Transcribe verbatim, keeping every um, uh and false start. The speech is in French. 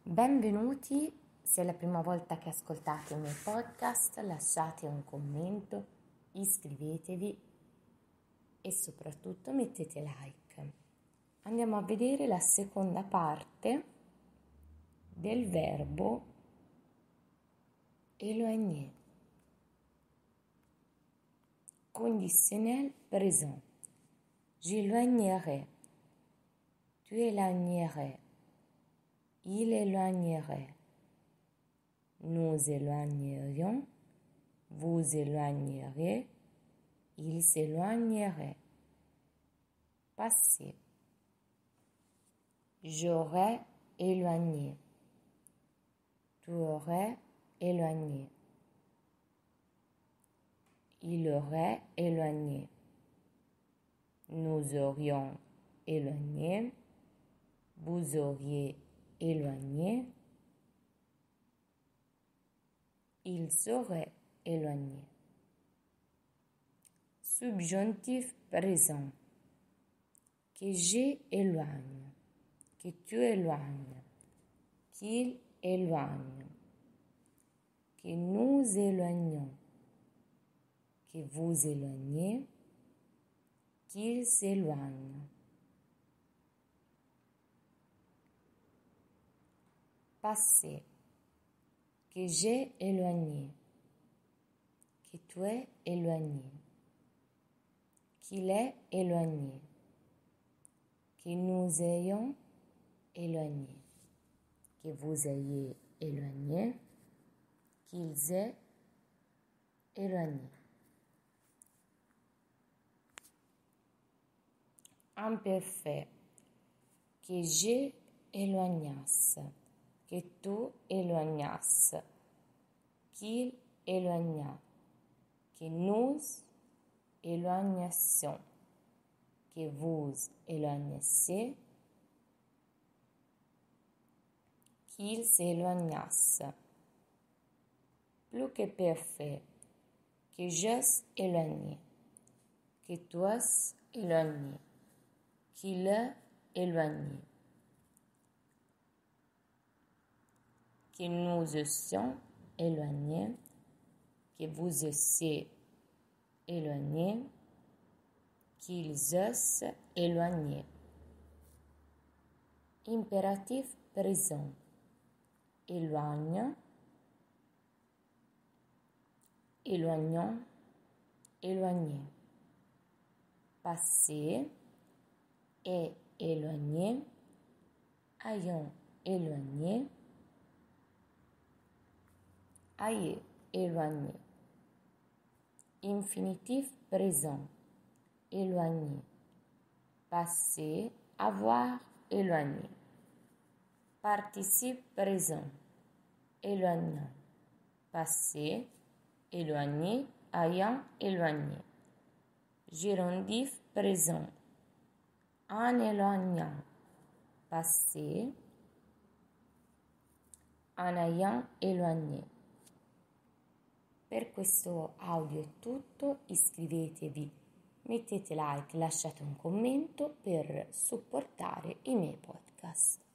Benvenuti, se è la prima volta che ascoltate i miei podcast lasciate un commento, iscrivetevi e soprattutto mettete like. Andiamo a vedere la seconda parte del verbo éloigner. Conditionnel présent. J'éloignerai. Tu éloignerais. Il éloignerait. Nous éloignerions. Vous éloignerez. Il s'éloignerait. Passé. J'aurais éloigné. Tu aurais éloigné. Il aurait éloigné. Nous aurions éloigné. Vous auriez éloigné. Il serait éloigné. Subjonctif présent. Que j'éloigne. Que tu éloignes. Qu'il éloigne. Que nous éloignons. Que vous éloignez. Qu'il s'éloigne. Passé. Que j'ai éloigné. Que tu es éloigné. Qu'il est éloigné. Que nous ayons éloigné. Que vous ayez éloigné. Qu'ils aient éloigné. Imparfait. Que j'ai éloignasse. Que tu éloignasse. Qu'il éloigna. Que nous éloignassions. Que vous éloignassiez. Qu'il s'éloignasse. Plus que parfait. Que j'eusse éloigné. Que toi éloigné. Qu'il est éloigné. Que nous eussions éloignés. Que vous eussiez éloigné. Qu'ils eussent éloigné. Impératif présent. Éloigne. Éloignons. Éloigné. Passé. Et éloigné. Ayons éloigné. Ayez éloigné. Infinitif présent. Éloigné. Passé. Avoir éloigné. Participe présent. Éloignant. Passé. Éloigné. Ayant éloigné. Gérondif présent. En éloignant. Passé. En ayant éloigné. Per questo audio è tutto, iscrivetevi, mettete like, lasciate un commento per supportare i miei podcast.